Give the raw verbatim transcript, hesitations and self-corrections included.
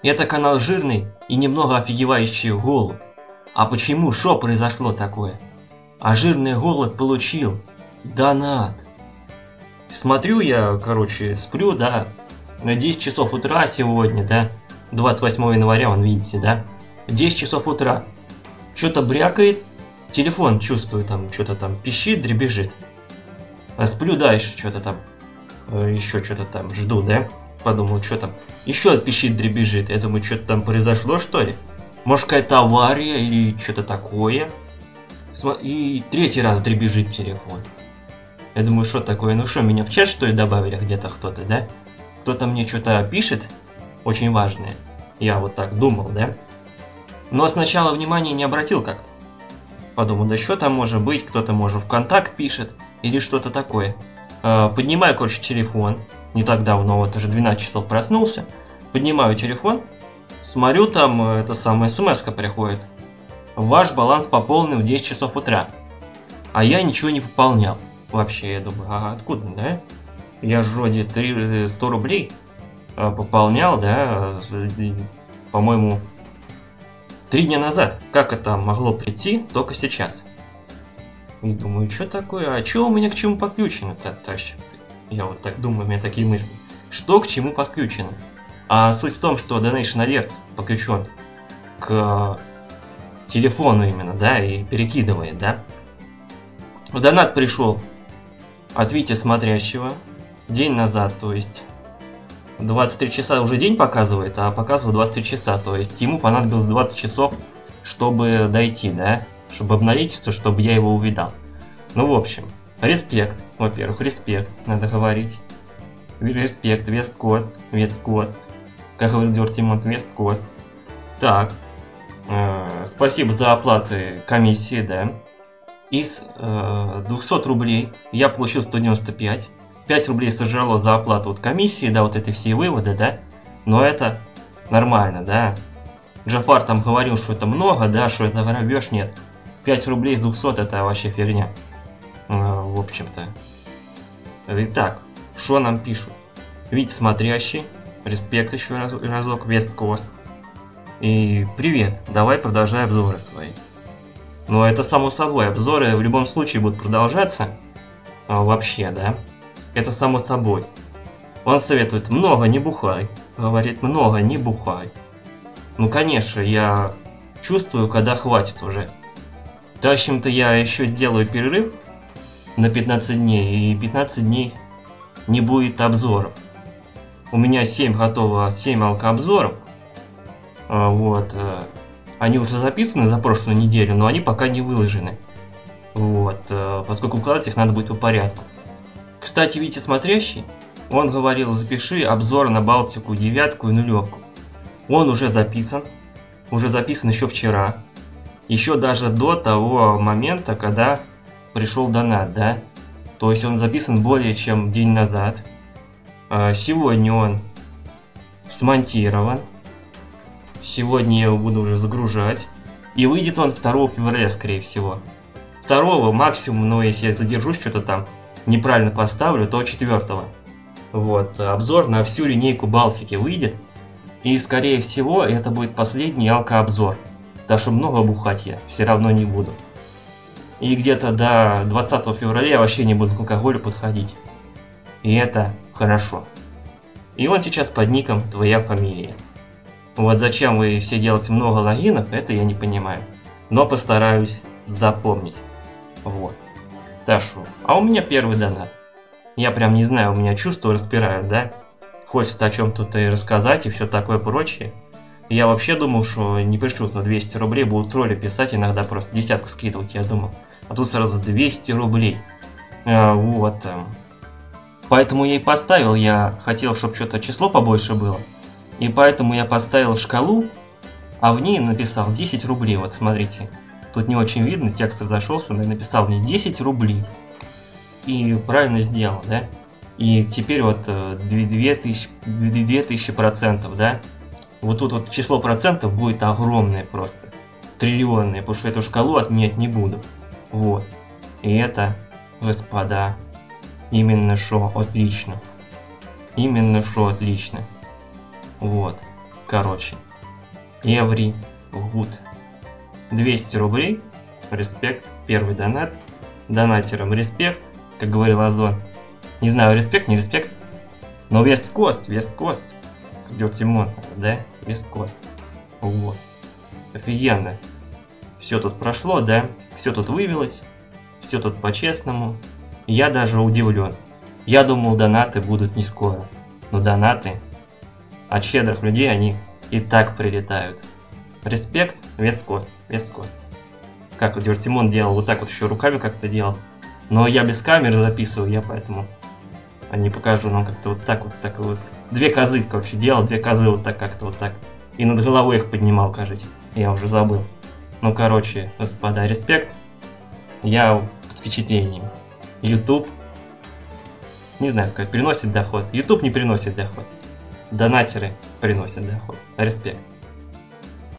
Это канал жирный и немного офигевающий голубь. А почему? Что произошло такое? А жирный голубь получил донат. Смотрю я, короче, сплю, да, на десять часов утра сегодня, да, двадцать восьмого января, вон видите, да, десять часов утра. Что-то брякает, телефон чувствую, там, что-то там пищит, дребезжит. А сплю дальше, что-то там, еще что-то там жду, да, подумал, что там, еще пищит, дребезжит. Я думаю, что-то там произошло, что ли? Может, какая-то авария или что-то такое? И третий раз дребезжит телефон. Я думаю, что такое? Ну что, меня в чат, что ли, добавили где-то кто-то, да? Кто-то мне что-то пишет, очень важное. Я вот так думал, да? Но сначала внимания не обратил как-то. Подумал, да что там может быть, кто-то, может, ВКонтакт пишет или что-то такое. Поднимаю, короче, телефон. Не так давно, вот уже двенадцать часов проснулся. Поднимаю телефон, смотрю, там это самое смс-ка приходит. Ваш баланс пополнен в десять часов утра. А я ничего не пополнял. Вообще, я думаю, а откуда, да? Я же вроде сто рублей пополнял, да, по-моему, три дня назад. Как это могло прийти только сейчас? И думаю, что такое? А что у меня к чему подключено-то, тащит? Я вот так думаю, у меня такие мысли. Что к чему подключено? А суть в том, что Donation Alerts подключен к телефону именно, да, и перекидывает, да. Донат пришел от Вити Смотрящего день назад, то есть двадцать три часа уже день показывает, а показывает двадцать три часа, то есть ему понадобилось двадцать часов, чтобы дойти, да, чтобы обналичиться, чтобы я его увидал. Ну, в общем, респект, во-первых, респект, надо говорить. Респект, Весткост, Весткост, как говорил Дёртимонт, Весткост. Так, э, спасибо за оплаты комиссии, да. Из э, двухсот рублей я получил сто девяносто пять. пять рублей сожрало за оплату от комиссии, да, вот это все выводы, да. Но это нормально, да. Джафар там говорил, что это много, да, что это воробьёшь, нет. пять рублей из двухсот это вообще фигня. Э, в общем-то. Итак, что нам пишут? Витя Смотрящий, респект еще раз, разок, Весткост. И привет, давай продолжай обзоры свои. Но это само собой, обзоры в любом случае будут продолжаться. А, вообще, да. Это само собой. Он советует, много не бухай. Говорит, много не бухай. Ну, конечно, я чувствую, когда хватит уже. В общем-то, я еще сделаю перерыв на пятнадцать дней. И пятнадцать дней не будет обзоров. У меня семь готово, семь алкообзоров. А, вот. Они уже записаны за прошлую неделю, но они пока не выложены. Вот, поскольку укладывать их надо будет по порядку. Кстати, Витя Смотрящий, он говорил, запиши обзор на Балтику девятку и нулевку. Он уже записан. Уже записан еще вчера. Еще даже до того момента, когда пришел донат, да? То есть он записан более чем день назад. Сегодня он смонтирован. Сегодня я его буду уже загружать. И выйдет он второго февраля, скорее всего. второго максимум, но если я задержусь, что-то там неправильно поставлю, то четвёртого. Вот, обзор на всю линейку Балтики выйдет. И, скорее всего, это будет последний алкообзор. Так что много бухать я все равно не буду. И где-то до двадцатого февраля я вообще не буду к алкоголю подходить. И это хорошо. И он сейчас под ником «Твоя фамилия». Вот зачем вы все делаете много логинов, это я не понимаю. Но постараюсь запомнить. Вот. Так что, а у меня первый донат. Я прям не знаю, у меня чувства распирают, да? Хочется о чем-то и рассказать и все такое прочее. Я вообще думал, что не пришлют на двести рублей, будут тролли писать, иногда просто десятку скидывать, я думал. А тут сразу двести рублей. А, вот. Поэтому я и поставил, я хотел, чтобы что-то число побольше было. И поэтому я поставил шкалу, а в ней написал десять рублей. Вот смотрите, тут не очень видно, текст разошелся, но я написал в ней десять рублей. И правильно сделал, да? И теперь вот две тысячи процентов, да? Вот тут вот число процентов будет огромное просто. Триллионное, потому что эту шкалу отменять не буду. Вот. И это, господа, именно что отлично. Именно что отлично. Вот. Короче. Every good. двести рублей. Респект. Первый донат. Донатерам респект, как говорил Озон. Не знаю, респект, не респект. Но Весткост, Весткост. Как Дёртимон, да? Весткост. Вот. Офигенно. Все тут прошло, да? Все тут вывелось. Все тут по-честному. Я даже удивлен. Я думал, донаты будут не скоро. Но донаты от щедрых людей, они и так прилетают. Респект, Весткост, Весткост. Как Дёртимон делал, вот так вот еще руками как-то делал. Но я без камеры записываю, я поэтому не покажу. Нам как-то вот так вот, так вот. Две козы, короче, делал, две козы вот так как-то вот так. И над головой их поднимал, кажется. Я уже забыл. Ну, короче, господа, респект. Я под впечатлением. YouTube, не знаю сказать, приносит доход. YouTube не приносит доход. Донатеры приносят доход. Респект.